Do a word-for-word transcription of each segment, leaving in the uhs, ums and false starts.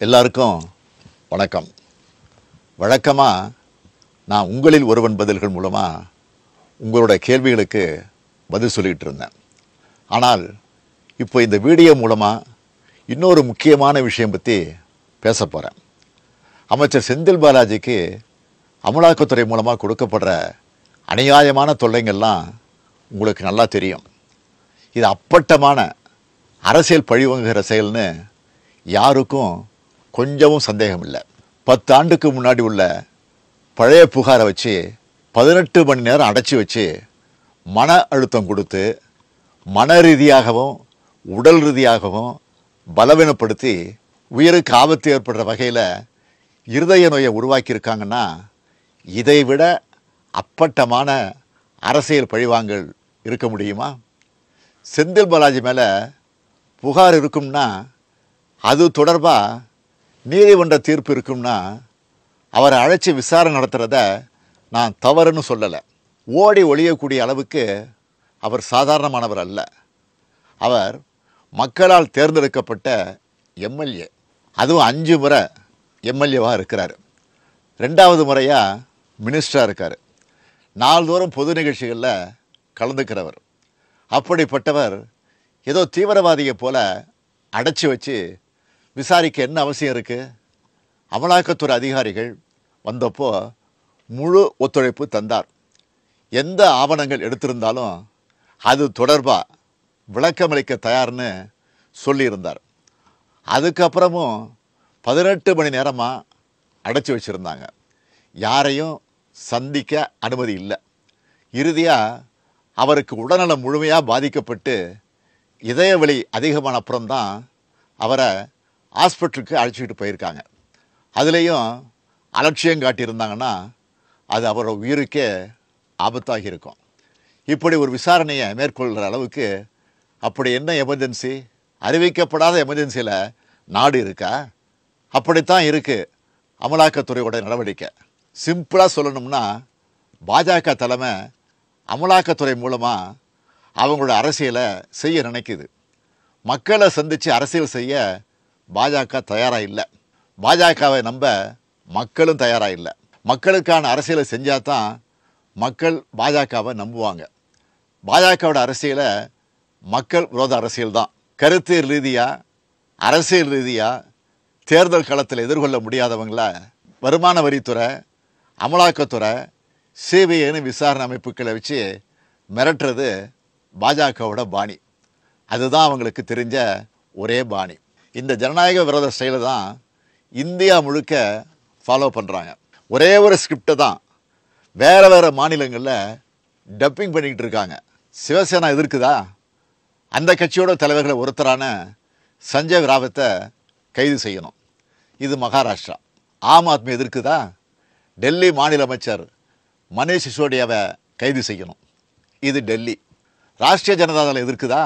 எல்லாருக்கும் வணக்கம். வழக்கமாக நான் உங்களில் ஒருவன் பதில்கள் மூலமாக உங்களோட கேள்விகளுக்கு பதில் சொல்லிகிட்டு இருந்தேன். ஆனால் இப்போ இந்த வீடியோ மூலமாக இன்னொரு முக்கியமான விஷயம் பற்றி பேச போகிறேன். அமைச்சர் செந்தில் பாலாஜிக்கு அமலாக்கத்துறை மூலமாக கொடுக்கப்படுற அநியாயமான தொல்லைங்கள்லாம் உங்களுக்கு நல்லா தெரியும். இது அப்பட்டமான அரசியல் பழிவாங்குகிற செயல்னு யாருக்கும் கொஞ்சமும் சந்தேகம் இல்லை. பத்து ஆண்டுக்கு முன்னாடி உள்ள பழைய புகாரை வச்சு பதினெட்டு மணி நேரம் அடைச்சி வச்சு மன அழுத்தம் கொடுத்து மன ரீதியாகவும் உடல் ரீதியாகவும் பலவீனப்படுத்தி உயிருக்கு ஆபத்து ஏற்படுற வகையில் இருதய நோயை உருவாக்கியிருக்காங்கன்னா இதை விட அப்பட்டமான அரசியல் பழிவாங்கல் இருக்க முடியுமா? செந்தில் பாலாஜி மேலே புகார் இருக்கும்னா அது தொடர்பாக நீதிமன்ற தீர்ப்பு இருக்கும்னா அவரை அழைச்சி விசாரணை நடத்துகிறத நான் தவறுன்னு சொல்லலை. ஓடி ஒழியக்கூடிய அளவுக்கு அவர் சாதாரணமானவர் அல்ல. அவர் மக்களால் தேர்ந்தெடுக்கப்பட்ட எம்எல்ஏ, அதுவும் அஞ்சு முறை எம்எல்ஏவாக இருக்கிறார். ரெண்டாவது முறையாக மினிஸ்டராக இருக்கார். நாள்தோறும் பொது நிகழ்ச்சிகளில் கலந்துக்கிறவர். அப்படிப்பட்டவர் ஏதோ தீவிரவாதியை போல அடைச்சி வச்சு விசாரிக்க என்ன அவசியம் இருக்குது? அமலாக்கத்துறை அதிகாரிகள் வந்தப்போ முழு ஒத்துழைப்பு தந்தார். எந்த ஆவணங்கள் எடுத்திருந்தாலும் அது தொடர்பாக விளக்கமளிக்க தயார்னு சொல்லியிருந்தார். அதுக்கப்புறமும் பதினெட்டு மணி நேரமாக அடைச்சி வச்சுருந்தாங்க. யாரையும் சந்திக்க அனுமதி இல்லை. இறுதியாக அவருக்கு உடல்நலம் முழுமையாக பாதிக்கப்பட்டு இதய வலி அதிகமான அப்புறம்தான் அவரை ஹாஸ்பிட்டலுக்கு அழைச்சிக்கிட்டு போயிருக்காங்க. அதுலேயும் அலட்சியம் காட்டியிருந்தாங்கன்னா அது அவரோட உயிருக்கே ஆபத்தாகி இருக்கும். இப்படி ஒரு விசாரணையை மேற்கொள்கிற அளவுக்கு அப்படி என்ன எமர்ஜென்சி? அறிவிக்கப்படாத எமர்ஜென்சியில் நாடு இருக்கா? அப்படித்தான் இருக்குது அமலாக்கத்துறையோட நடவடிக்கை. சிம்பிளாக சொல்லணும்னா பாஜக தலைமை அமலாக்கத்துறை மூலமாக அவங்களோட அரசியலை செய்ய நினைக்குது. மக்களை சந்தித்து அரசியல் செய்ய பாஜக தயாராக இல்லை. பாஜகவை நம்ப மக்களும் தயாராக இல்லை. மக்களுக்கான அரசியலை செஞ்சால் தான் மக்கள் பாஜகவை நம்புவாங்க. பாஜகவோட அரசியலை மக்கள் விரோத அரசியல் தான். கருத்து ரீதியாக அரசியல் ரீதியாக தேர்தல் களத்தில் எதிர்கொள்ள முடியாதவங்கள வருமான வரித்துறை, அமலாக்கத்துறை, சிபிஐன்னு விசாரணை அமைப்புகளை வச்சு மிரட்டுறது பாஜகவோட பாணி. அதுதான் அவங்களுக்கு தெரிஞ்ச ஒரே பாணி. இந்த ஜனநாயக விரோத ஸ்டைலை தான் இந்தியா முழுக்க ஃபாலோ பண்ணுறாங்க. ஒரே ஒரு ஸ்கிரிப்டை தான் வேறு வேறு மாநிலங்களில் டப்பிங் பண்ணிக்கிட்டு இருக்காங்க. சிவசேனா எதிர்க்குதா? அந்த கட்சியோட தலைவர்களை ஒருத்தரான சஞ்சய் ராவத்தை கைது செய்யணும். இது மகாராஷ்டிரா. ஆம் ஆத்மி எதிர்க்குதா? டெல்லி மாநில அமைச்சர் மனீஷ் சிசோடியாவை கைது செய்யணும். இது டெல்லி. ராஷ்ட்ரிய ஜனதா தளம் எதிர்க்குதா?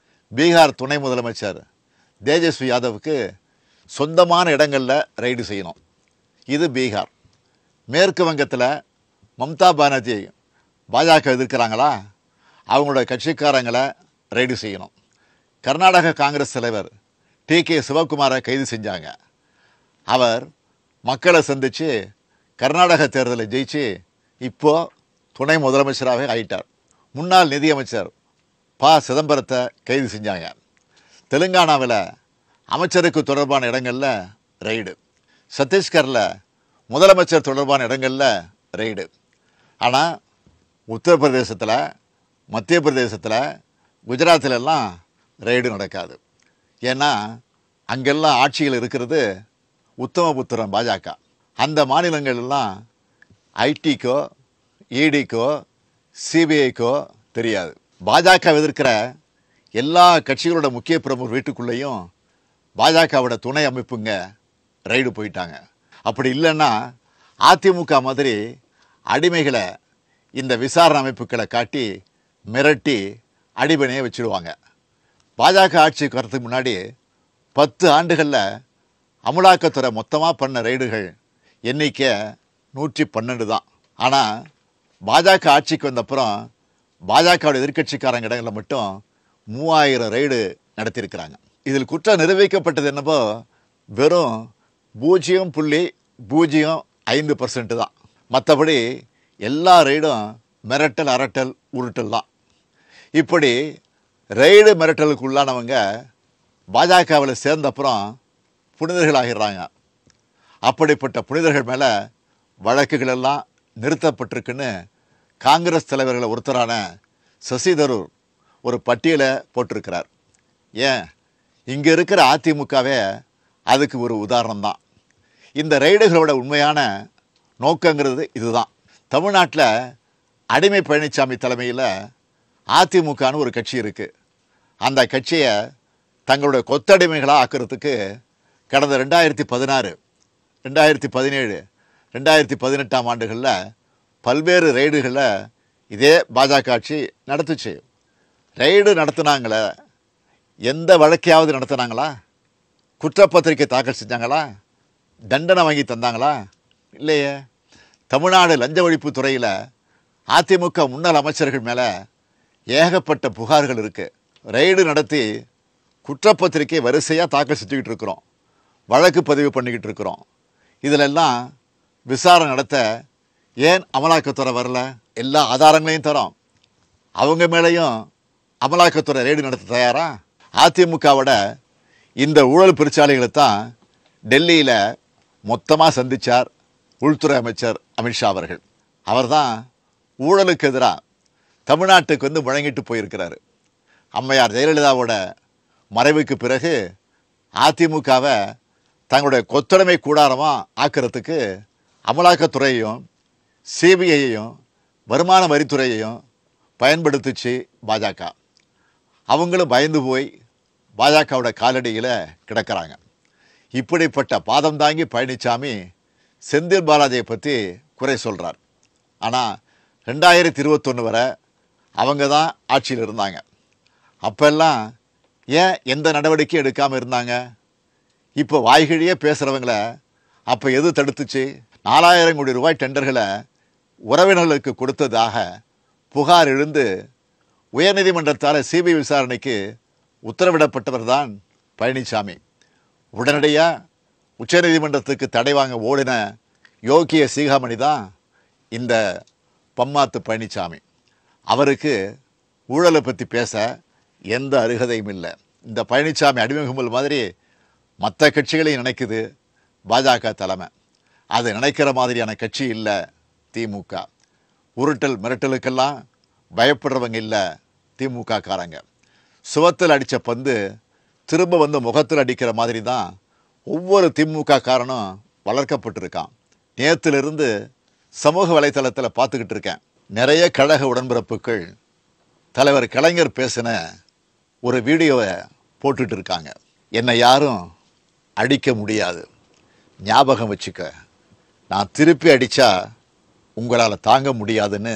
பீகார் துணை முதலமைச்சர் தேஜஸ்வி யாதவுக்கு சொந்தமான இடங்களில் ரைடு செய்யணும். இது பீகார். மேற்கு வங்கத்தில் மம்தா பானர்ஜி பாஜக எதிர்க்கிறாங்களா? அவங்களோட கட்சிக்காரங்களை ரைடு செய்யணும். கர்நாடக காங்கிரஸ் தலைவர் டி கே சிவகுமாரை கைது செஞ்சாங்க. அவர் மக்களை சந்தித்து கர்நாடக தேர்தலை ஜெயிச்சு இப்போது துணை முதலமைச்சராகவே ஆயிட்டார். முன்னாள் நிதியமைச்சர் ப சிதம்பரத்தை கைது செஞ்சாங்க. தெலுங்கானாவில் அமைச்சருக்கு தொடர்பான இடங்களில் ரெய்டு. சத்தீஸ்கரில் முதலமைச்சர் தொடர்பான இடங்களில் ரெய்டு. ஆனால் உத்தரப்பிரதேசத்தில், மத்திய பிரதேசத்தில், குஜராத்திலெல்லாம் ரெய்டு நடக்காது. ஏன்னா அங்கெல்லாம் ஆட்சியில் இருக்கிறது உத்தமபுத்திரன் பாஜக. அந்த மாநிலங்களெல்லாம் ஐடிக்கோ, இடிக்கோ, சிபிஐக்கோ தெரியாது. பாஜக எதிர்க்கிற எல்லா கட்சிகளோட முக்கிய பிரமுகர் வீட்டுக்குள்ளேயும் பாஜகவோட துணை அமைப்புங்க ரைடு போயிட்டாங்க. அப்படி இல்லைன்னா அதிமுக மாதிரி அடிமைகளை இந்த விசாரணை அமைப்புகளை காட்டி மிரட்டி அடிபணியை வச்சுடுவாங்க. பாஜக ஆட்சிக்கு வரதுக்கு முன்னாடி பத்து ஆண்டுகளில் அமலாக்கத்துறை மொத்தமாக பண்ண ரைடுகள் எண்ணிக்கை நூற்றி பன்னெண்டு தான். ஆனால் பாஜக ஆட்சிக்கு வந்தப்புறம் பாஜகவோட எதிர்கட்சிக்காரங்க இடங்களில் மட்டும் மூவாயிரம் ரைடு நடத்தியிருக்கிறாங்க. இதில் குற்றம் நிரூபிக்கப்பட்டது என்னவோ வெறும் பூஜ்ஜியம் புள்ளி பூஜ்ஜியம் ஐந்து பர்சன்ட் தான். மற்றபடி எல்லா ரெய்டும் மிரட்டல், அரட்டல், உருட்டல் தான். இப்படி ரெய்டு மிரட்டலுக்கு உள்ளானவங்க பாஜகவில் சேர்ந்தப்புறம் புனிதர்கள் ஆகிடுறாங்க. அப்படிப்பட்ட புனிதர்கள் மேலே வழக்குகள் எல்லாம் நிறுத்தப்பட்டிருக்குன்னு காங்கிரஸ் தலைவர்களை ஒருத்தரான சசி தரூர் ஒரு பட்டியலை போட்டிருக்கிறார். ஏன், இங்கே இருக்கிற அதிமுகவே அதுக்கு ஒரு உதாரணம் தான். இந்த ரெய்டுகளோட உண்மையான நோக்கங்கிறது இதுதான். தமிழ்நாட்டில் அடிமை பழனிசாமி தலைமையில் அதிமுகன்னு ஒரு கட்சி இருக்குது. அந்த கட்சியை தங்களுடைய கொத்தடிமைகளாக ஆக்கிறதுக்கு கடந்த ரெண்டாயிரத்தி பதினாறு ரெண்டாயிரத்தி பதினேழு ரெண்டாயிரத்தி பதினெட்டாம் ஆண்டுகளில் பல்வேறு ரெய்டுகளில் இதே பாஜக ஆட்சி நடத்துச்சு. ரெய்டு நடத்துனாங்களே, எந்த வழக்கையாவது நடத்துனாங்களா? குற்றப்பத்திரிக்கை தாக்கல் செஞ்சாங்களா? தண்டனை வாங்கி தந்தாங்களா? இல்லையே. தமிழ்நாடு லஞ்ச ஒழிப்பு துறையில் அதிமுக முன்னாள் அமைச்சர்கள் மேலே ஏகப்பட்ட புகார்கள் இருக்குது. ரெய்டு நடத்தி குற்றப்பத்திரிக்கை வரிசையாக தாக்கல் செஞ்சுக்கிட்டு இருக்கிறோம், வழக்கு பதிவு பண்ணிக்கிட்டு இருக்கிறோம். இதிலெல்லாம் விசாரணை நடத்த ஏன் அமலாக்கத்துறை வரல? எல்லா ஆதாரங்களையும் தரோம். அவங்க மேலேயும் அமலாக்கத்துறை ரெய்டு நடத்த தயாரா? அதிமுகவோட இந்த ஊழல் பெருச்சாலைகளை தான் டெல்லியில் மொத்தமாக சந்தித்தார் உள்துறை அமைச்சர் அமித்ஷா அவர்கள். அவர் தான் ஊழலுக்கு எதிராக தமிழ்நாட்டுக்கு வந்து முழங்கிட்டு போயிருக்கிறாரு. அம்மையார் ஜெயலலிதாவோட மறைவுக்கு பிறகு அதிமுகவை தங்களுடைய கொத்தடிமை கூடாரமாக ஆக்கிறதுக்கு அமலாக்கத்துறையையும் சிபிஐயையும் வருமான வரித்துறையையும் பயன்படுத்திச்சு பாஜக. அவங்களும் பயந்து போய் பாஜகவோட காலடியில் கிடக்கிறாங்க. இப்படிப்பட்ட பாதம் தாங்கி பழனிசாமி செந்தில் பாலாஜியை பற்றி குறை சொல்கிறார். ஆனால் ரெண்டாயிரத்தி இருபத்தொன்று வரை அவங்க தான் ஆட்சியில் இருந்தாங்க. அப்போல்லாம் ஏன் எந்த நடவடிக்கையும் எடுக்காமல் இருந்தாங்க? இப்போ வாய்கிழியே பேசுகிறவங்கள அப்போ எது தடுத்துச்சு? நாலாயிரம் கோடி ரூபாய் டெண்டர்களை உறவினர்களுக்கு கொடுத்ததாக புகார் எழுந்து உயர்நீதிமன்றத்தால் சிபிஐ விசாரணைக்கு உத்தரவிடப்பட்டவர் தான் பழனிசாமி. உடனடியாக உச்சநீதிமன்றத்துக்கு தடை வாங்க ஓடின யோகிய சீகாமணி தான் இந்த பம்மாத்து பழனிசாமி. அவருக்கு ஊழலை பற்றி பேச எந்த அருகதையும் இல்லை. இந்த பழனிசாமி அடிமைகும்பல் மாதிரி மற்ற கட்சிகளையும் நினைக்குது பாஜக தலைமை. அது நினைக்கிற மாதிரியான கட்சி இல்லை திமுக. உருட்டல் மிரட்டலுக்கெல்லாம் பயப்படுறவங்க இல்லை திமுக காரங்க. சுவத்தில் அடித்த பந்து திரும்ப வந்து முகத்தில் அடிக்கிற மாதிரி தான் ஒவ்வொரு திமுக காரனும் வளர்க்கப்பட்டிருக்கான். நேற்றுலேருந்து சமூக வலைத்தளத்தில் பார்த்துக்கிட்டு இருக்கேன். நிறைய கழக உடன்பிறப்புகள் தலைவர் கலைஞர் பேசின ஒரு வீடியோவை போட்டுட்டு இருக்காங்க. என்னை யாரும் அடிக்க முடியாது, ஞாபகம் வச்சுக்க, நான் திருப்பி அடித்தா உங்களால் தாங்க முடியாதுன்னு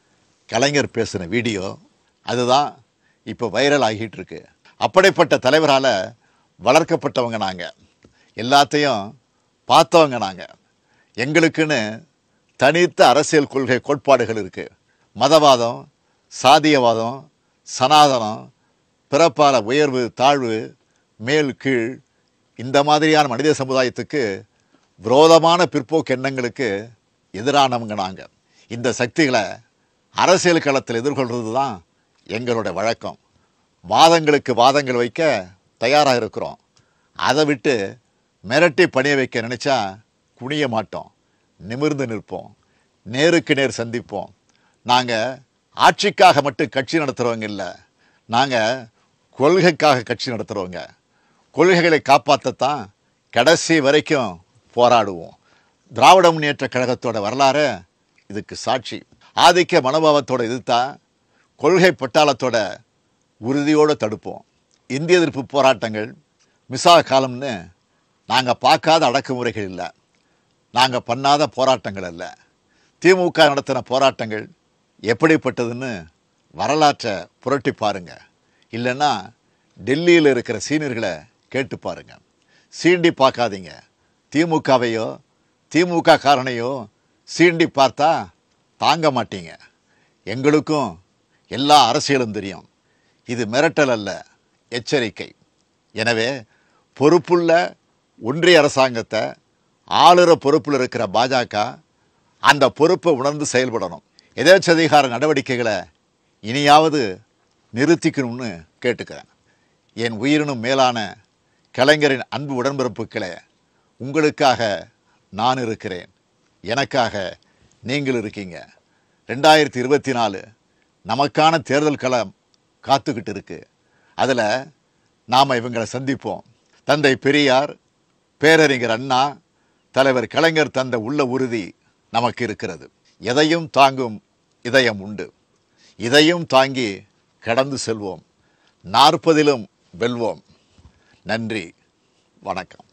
கலைஞர் பேசின வீடியோ அதுதான் இப்போ வைரல் ஆகிட்டு இருக்கு. அப்படிப்பட்ட தலைவரால் வளர்க்கப்பட்டவங்க நாங்கள், எல்லாத்தையும் பார்த்தவங்க நாங்கள். எங்களுக்குன்னு தனித்த அரசியல் கொள்கை கோட்பாடுகள் இருக்குது. மதவாதம், சாதியவாதம், சனாதனம், பிறப்பால உயர்வு தாழ்வு, மேல் கீழ், இந்த மாதிரியான மனித சமுதாயத்துக்கு விரோதமான பிற்போக்கு எண்ணங்களுக்கு எதிரானவங்க நாங்கள். இந்த சக்திகளை அரசியல் களத்தில் எதிர்கொள்கிறது தான் எங்களோட வழக்கம். வாதங்களுக்கு வாதங்கள் வைக்க தயாராக இருக்கிறோம். அதை விட்டு மிரட்டி பணிய வைக்க நினச்சா குனிய மாட்டோம், நிமிர்ந்து நிற்போம், நேருக்கு நேர் சந்திப்போம். நாங்கள் ஆட்சிக்காக மட்டும் கட்சி நடத்துகிறவங்க இல்லை, நாங்கள் கொள்கைக்காக கட்சி நடத்துகிறவங்க. கொள்கைகளை காப்பாற்றத்தான் கடைசி வரைக்கும் போராடுவோம். திராவிட முன்னேற்ற கழகத்தோட வரலாறு இதுக்கு சாட்சி. ஆதிக்க மனோபாவத்தோடு எதிர்த்தா கொள்கை பட்டாளத்தோட உறுதியோடு தடுப்போம். இந்திய எதிர்ப்பு போராட்டங்கள் மிசா காலம்னு நாங்கள் பார்க்காத அடக்குமுறைகள் இல்லை, நாங்கள் பண்ணாத போராட்டங்கள் அல்ல. திமுக நடத்தின போராட்டங்கள் எப்படிப்பட்டதுன்னு வரலாற்றை புரட்டி பாருங்க. இல்லைன்னா டெல்லியில் இருக்கிற சீனியர்களை கேட்டு பாருங்க. சீண்டி பார்க்காதீங்க. திமுகவையோ திமுக காரணையோ சீண்டி பார்த்தா தாங்க மாட்டீங்க. எங்களுக்கும் எல்லா அரசியலும் தெரியும். இது மிரட்டல் அல்ல, எச்சரிக்கை. எனவே பொறுப்புள்ள ஒன்றிய அரசாங்கத்தை ஆளுற பொறுப்பில் இருக்கிற பாஜக அந்த பொறுப்பை உணர்ந்து செயல்படணும். எதேச்சதிகார நடவடிக்கைகளை இனியாவது நிறுத்திக்கணும்னு கேட்டுக்கிறேன். என் உயிரினும் மேலான கலைஞரின் அன்பு உடன்பிறப்புக்களே, உங்களுக்காக நான் இருக்கிறேன், எனக்காக நீங்கள் இருக்கீங்க. ரெண்டாயிரத்தி இருபத்தி நாலு நமக்கான தேர்தல் களம் காத்துக்கிட்டு இருக்கு. அதில் நாம் இவங்களை சந்திப்போம். தந்தை பெரியார், பேரறிஞர் அண்ணா, தலைவர் கலைஞர் தந்த உள்ள உறுதி நமக்கு இருக்கிறது. எதையும் தாங்கும் இதயம் உண்டு. இதையும் தாங்கி கடந்து செல்வோம். நாற்பதிலும் வெல்வோம். நன்றி, வணக்கம்.